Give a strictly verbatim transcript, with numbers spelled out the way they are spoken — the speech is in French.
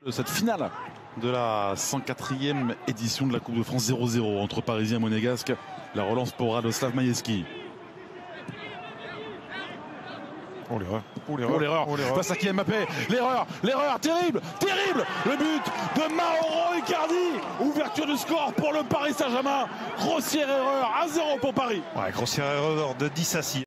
Cette finale de la cent quatrième édition de la Coupe de France, zéro zéro entre Parisiens et Monégasques. La relance pour Radoslav Majewski. Oh l'erreur, oh l'erreur, oh, face à Kylian Mbappé, l'erreur, l'erreur, terrible, terrible, le but de Mauro Icardi, ouverture du score pour le Paris Saint-Germain, grossière erreur, un zéro pour Paris. Ouais, grossière erreur de Disasi.